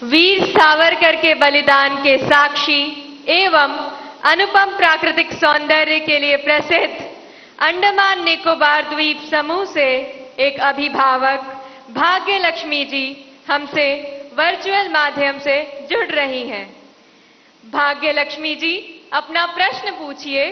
वीर सावरकर के बलिदान के साक्षी एवं अनुपम प्राकृतिक सौंदर्य के लिए प्रसिद्ध अंडमान निकोबार द्वीप समूह से एक अभिभावक भाग्य लक्ष्मी जी हमसे वर्चुअल माध्यम से जुड़ रही हैं। भाग्य लक्ष्मी जी, अपना प्रश्न पूछिए।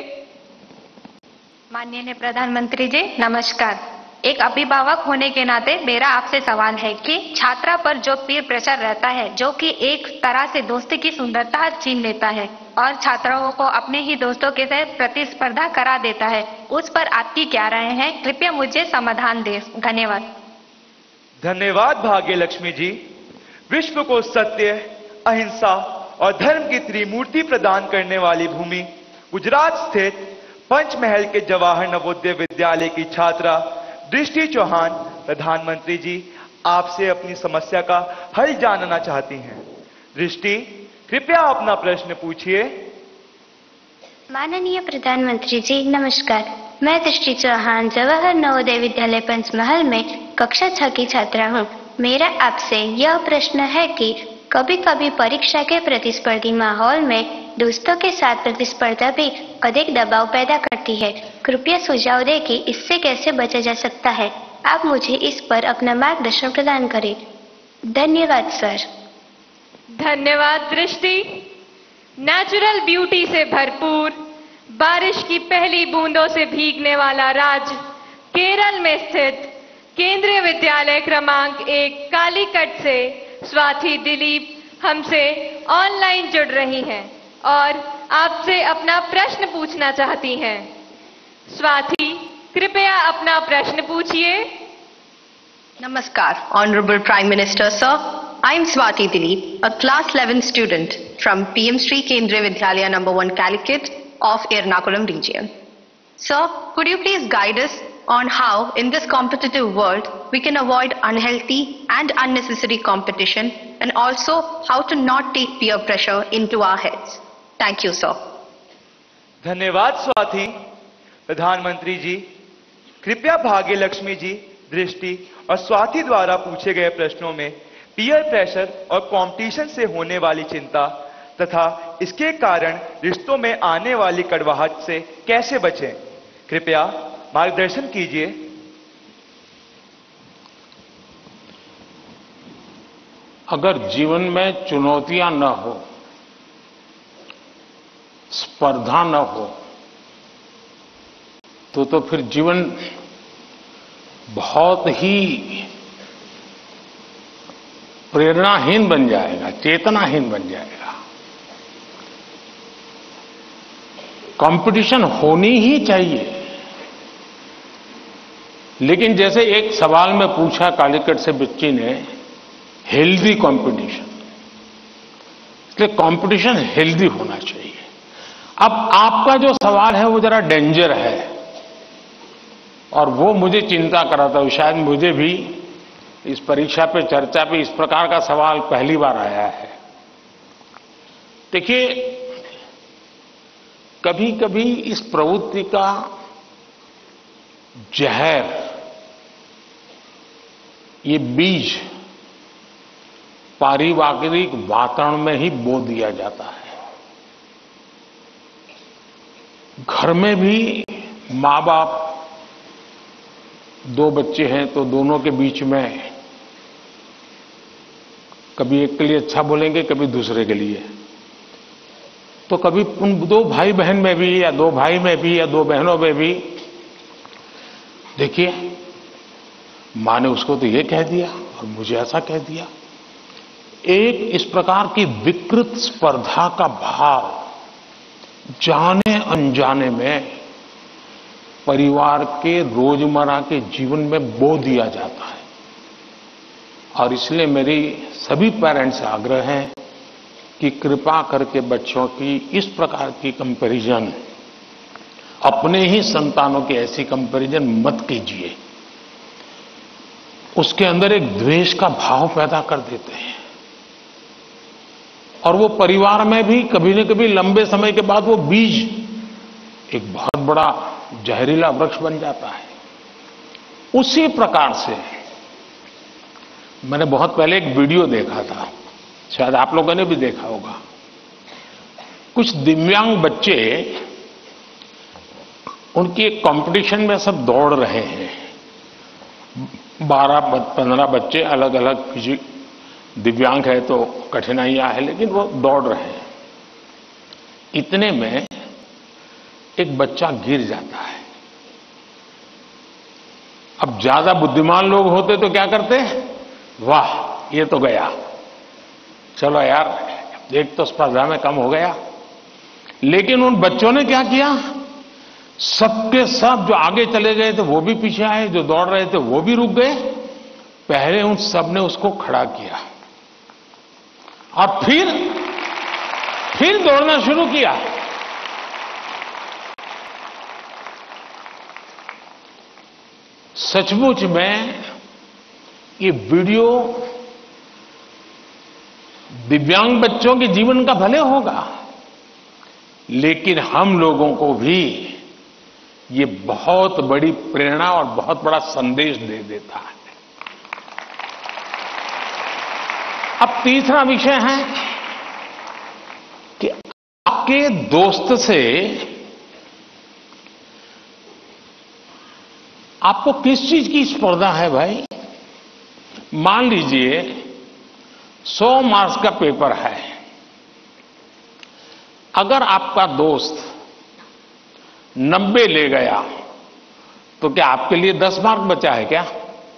माननीय प्रधानमंत्री जी नमस्कार। एक अभिभावक होने के नाते मेरा आपसे सवाल है कि छात्रा पर जो पीर प्रेशर रहता है, जो कि एक तरह से दोस्ती की सुंदरता छीन लेता है और छात्राओं को अपने ही दोस्तों के साथ प्रतिस्पर्धा करा देता है, उस पर आपकी क्या राय है? कृपया मुझे समाधान दें। धन्यवाद। धन्यवाद भाग्य लक्ष्मी जी। विश्व को सत्य, अहिंसा और धर्म की त्रिमूर्ति प्रदान करने वाली भूमि गुजरात स्थित पंचमहल के जवाहर नवोदय विद्यालय की छात्रा दृष्टि चौहान प्रधानमंत्री जी आपसे अपनी समस्या का हल जानना चाहती हैं। दृष्टि, कृपया अपना प्रश्न पूछिए। माननीय प्रधानमंत्री जी नमस्कार। मैं दृष्टि चौहान जवाहर नवोदय विद्यालय पंचमहल में कक्षा 6 की छात्रा हूँ। मेरा आपसे यह प्रश्न है कि कभी कभी परीक्षा के प्रतिस्पर्धी माहौल में दोस्तों के साथ प्रतिस्पर्धा भी अधिक दबाव पैदा करती है। कृपया सुझाव दें कि इससे कैसे बचा जा सकता है। आप मुझे इस पर अपना मार्गदर्शन प्रदान करें। धन्यवाद सर। धन्यवाद दृष्टि। नेचुरल ब्यूटी से भरपूर, बारिश की पहली बूंदों से भीगने वाला राज्य केरल में स्थित केंद्रीय विद्यालय क्रमांक 1 कालीकट से स्वाति दिलीप हमसे ऑनलाइन जुड़ रही हैं और आपसे अपना प्रश्न पूछना चाहती हैं। स्वाति, कृपया अपना प्रश्न पूछिए। Namaskar, Honorable Prime Minister Sir. I am Swati Dilip, a class 11 student from PM Sri Kendriya Vidyalaya number 1 Calicut of Ernakulam region. Sir, could you please guide us on how in this competitive world we can avoid unhealthy and unnecessary competition and also how to not take peer pressure into our heads? Thank you, sir. धन्यवाद स्वाति। प्रधानमंत्री जी, कृपया भाग्य लक्ष्मी जी, दृष्टि और स्वाति द्वारा पूछे गए प्रश्नों में पीयर प्रेशर और कंपटीशन से होने वाली चिंता तथा इसके कारण रिश्तों में आने वाली कड़वाहट से कैसे बचें, कृपया मार्गदर्शन कीजिए। अगर जीवन में चुनौतियां न हो, स्पर्धा न हो, तो फिर जीवन बहुत ही प्रेरणाहीन बन जाएगा, चेतनाहीन बन जाएगा। कंपटीशन होनी ही चाहिए, लेकिन जैसे एक सवाल में पूछा कालीकट से बच्ची ने, हेल्दी कंपटीशन, इसलिए कंपटीशन हेल्दी होना चाहिए। अब आपका जो सवाल है वो जरा डेंजर है और वो मुझे चिंता कराता है। शायद मुझे भी इस परीक्षा पे चर्चा पे इस प्रकार का सवाल पहली बार आया है। देखिए, कभी कभी इस प्रवृत्ति का जहर, ये बीज पारिवारिक वातावरण में ही बो दिया जाता है। घर में भी माँ बाप, दो बच्चे हैं तो दोनों के बीच में कभी एक के लिए अच्छा बोलेंगे, कभी दूसरे के लिए। तो कभी उन दो भाई बहन में भी या दो भाई में भी या दो बहनों में भी, देखिए माँ ने उसको तो ये कह दिया और मुझे ऐसा कह दिया। एक इस प्रकार की विकृत स्पर्धा का भाव जाने अनजाने में परिवार के रोजमर्रा के जीवन में बो दिया जाता है। और इसलिए मेरी सभी पेरेंट्स से आग्रह है कि कृपा करके बच्चों की इस प्रकार की कंपैरिजन, अपने ही संतानों की ऐसी कंपैरिजन मत कीजिए। उसके अंदर एक द्वेष का भाव पैदा कर देते हैं और वो परिवार में भी कभी न कभी लंबे समय के बाद वो बीज एक बहुत बड़ा जहरीला वृक्ष बन जाता है। उसी प्रकार से मैंने बहुत पहले एक वीडियो देखा था शायद आप लोगों ने भी देखा होगा, कुछ दिव्यांग बच्चे उनकी एक कंपटीशन में सब दौड़ रहे हैं। 12-15 बच्चे अलग अलग, किसी दिव्यांग है तो कठिनाइयां है, लेकिन वो दौड़ रहे हैं। इतने में एक बच्चा गिर जाता है। अब ज्यादा बुद्धिमान लोग होते तो क्या करते? वाह, ये तो गया, चलो यार, एक तो स्पर्धा में कम हो गया। लेकिन उन बच्चों ने क्या किया? सबके सब जो आगे चले गए थे वो भी पीछे आए, जो दौड़ रहे थे वो भी रुक गए। पहले उन सब ने उसको खड़ा किया और फिर दौड़ना शुरू किया। सचमुच में ये वीडियो दिव्यांग बच्चों के जीवन का भले होगा, लेकिन हम लोगों को भी ये बहुत बड़ी प्रेरणा और बहुत बड़ा संदेश दे देता है। अब तीसरा विषय है कि आपके दोस्त से आपको किस चीज की स्पर्धा है भाई? मान लीजिए 100 मार्क्स का पेपर है। अगर आपका दोस्त 90 ले गया तो क्या आपके लिए 10 मार्क बचा है क्या?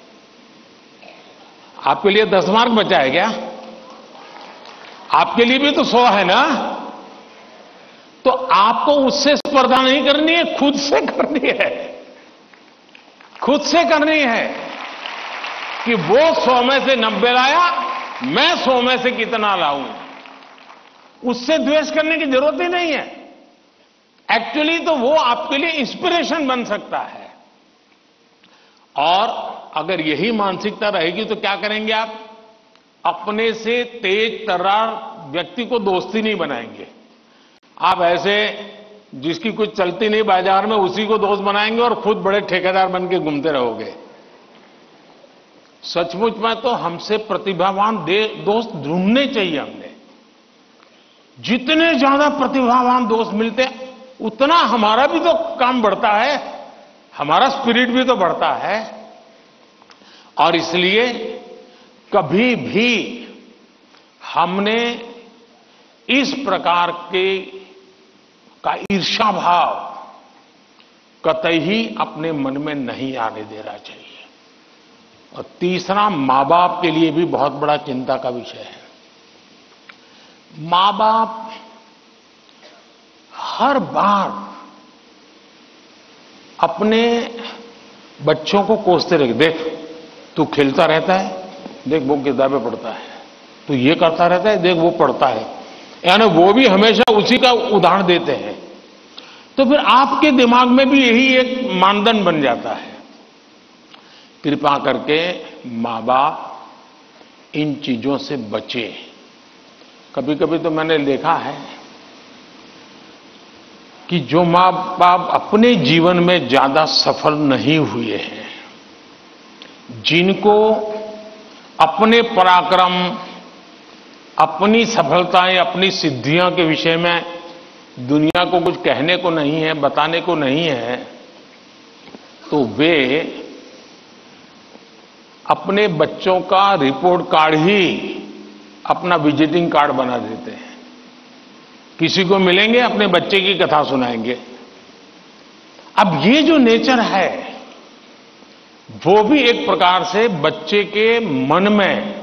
आपके लिए 10 मार्क बचा है क्या? आपके लिए भी तो 100 है ना? तो आपको उससे स्पर्धा नहीं करनी है, खुद से करनी है। खुद से करनी है कि वो 100 में से 90 लाया, मैं 100 में से कितना लाऊं। उससे द्वेष करने की जरूरत ही नहीं है। एक्चुअली तो वो आपके लिए इंस्पिरेशन बन सकता है। और अगर यही मानसिकता रहेगी तो क्या करेंगे आप? अपने से तेज तर्रार व्यक्ति को दोस्ती नहीं बनाएंगे। आप ऐसे जिसकी कुछ चलती नहीं बाजार में, उसी को दोस्त बनाएंगे और खुद बड़े ठेकेदार बन के घूमते रहोगे। सचमुच में तो हमसे प्रतिभावान दोस्त ढूंढने चाहिए हमने। जितने ज्यादा प्रतिभावान दोस्त मिलते उतना हमारा भी तो काम बढ़ता है, हमारा स्पिरिट भी तो बढ़ता है। और इसलिए कभी भी हमने इस प्रकार का ईर्ष्या भाव कतई ही अपने मन में नहीं आने देना चाहिए। और तीसरा, मां बाप के लिए भी बहुत बड़ा चिंता का विषय है। मां बाप हर बार अपने बच्चों को कोसते रहे, देख तू खेलता रहता है, देख वो किताबें पढ़ता है, तू ये करता रहता है, देख वो पढ़ता है, यानी वो भी हमेशा उसी का उदाहरण देते हैं। तो फिर आपके दिमाग में भी यही एक मानदंड बन जाता है। कृपा करके मां बाप इन चीजों से बचे। कभी कभी तो मैंने देखा है कि जो मां बाप अपने जीवन में ज्यादा सफल नहीं हुए हैं, जिनको अपने पराक्रम, अपनी सफलताएं, अपनी सिद्धियों के विषय में दुनिया को कुछ कहने को नहीं है, बताने को नहीं है, तो वे अपने बच्चों का रिपोर्ट कार्ड ही अपना विजिटिंग कार्ड बना देते हैं। किसी को मिलेंगे, अपने बच्चे की कथा सुनाएंगे। अब ये जो नेचर है वो भी एक प्रकार से बच्चे के मन में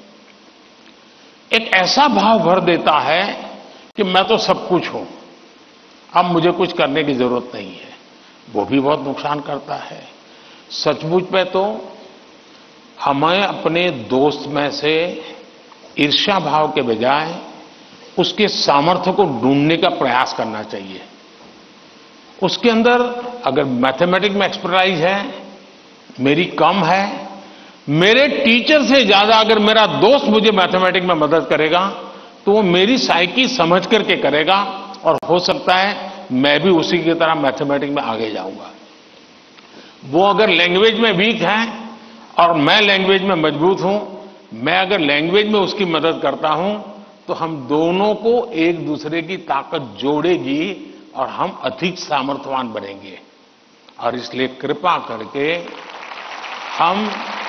एक ऐसा भाव भर देता है कि मैं तो सब कुछ हूं, अब मुझे कुछ करने की जरूरत नहीं है। वो भी बहुत नुकसान करता है। सचमुच में तो हमें अपने दोस्त में से ईर्ष्या भाव के बजाय उसके सामर्थ्य को ढूंढने का प्रयास करना चाहिए। उसके अंदर अगर मैथमेटिक्स में एक्सपर्टाइज है, मेरी कम है, मेरे टीचर से ज्यादा अगर मेरा दोस्त मुझे मैथमेटिक्स में मदद करेगा तो वो मेरी साइकी समझ करके करेगा और हो सकता है मैं भी उसी की तरह मैथमेटिक्स में आगे जाऊंगा। वो अगर लैंग्वेज में वीक है और मैं लैंग्वेज में मजबूत हूं, मैं अगर लैंग्वेज में उसकी मदद करता हूं तो हम दोनों को एक दूसरे की ताकत जोड़ेगी और हम अधिक सामर्थ्यवान बनेंगे। और इसलिए कृपा करके हम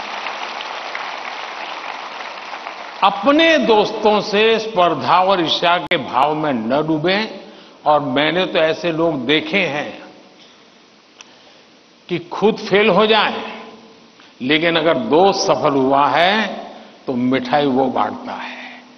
अपने दोस्तों से स्पर्धा और ईर्ष्या के भाव में न डूबें। और मैंने तो ऐसे लोग देखे हैं कि खुद फेल हो जाए, लेकिन अगर दोस्त सफल हुआ है तो मिठाई वो बांटता है।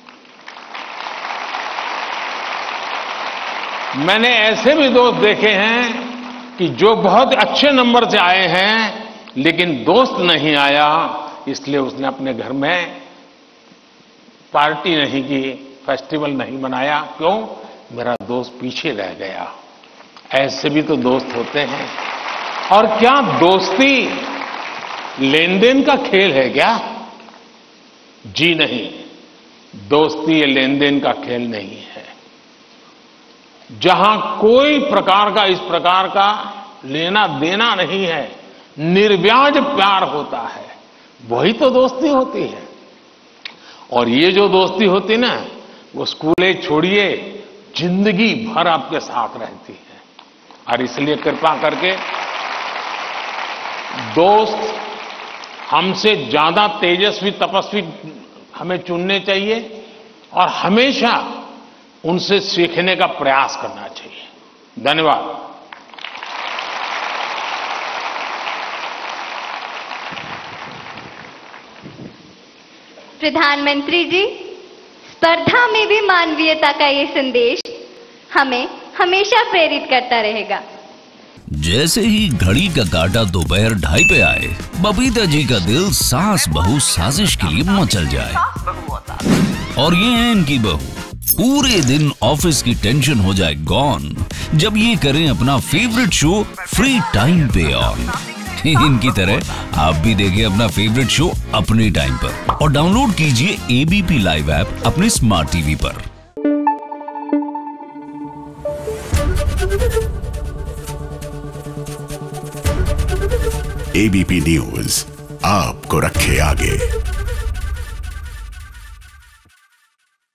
मैंने ऐसे भी दोस्त देखे हैं कि जो बहुत अच्छे नंबर से आए हैं, लेकिन दोस्त नहीं आया, इसलिए उसने अपने घर में पार्टी नहीं की, फेस्टिवल नहीं मनाया। क्यों? मेरा दोस्त पीछे रह गया। ऐसे भी तो दोस्त होते हैं। और क्या दोस्ती लेन देन का खेल है क्या? जी नहीं, दोस्ती ये लेन देन का खेल नहीं है। जहां कोई प्रकार का इस प्रकार का लेना देना नहीं है, निर्व्याज प्यार होता है, वही तो दोस्ती होती है। और ये जो दोस्ती होती ना, वो स्कूल छोड़िए, जिंदगी भर आपके साथ रहती है। और इसलिए कृपा करके दोस्त हमसे ज्यादा तेजस्वी तपस्वी हमें चुनने चाहिए और हमेशा उनसे सीखने का प्रयास करना चाहिए। धन्यवाद। प्रधानमंत्री जी, स्पर्धा में भी मानवीयता का ये संदेश हमें हमेशा प्रेरित करता रहेगा। जैसे ही घड़ी का काटा दोपहर 2:30 पे आए, बबीता जी का दिल सास बहू साजिश के लिए मचल जाए। और ये है इनकी बहू, पूरे दिन ऑफिस की टेंशन हो जाए गॉन जब ये करें अपना फेवरेट शो फ्री टाइम पे ऑन। इनकी तरह आप भी देखिए अपना फेवरेट शो अपने टाइम पर और डाउनलोड कीजिए एबीपी लाइव ऐप अपने स्मार्ट टीवी पर। एबीपी न्यूज आपको रखे आगे।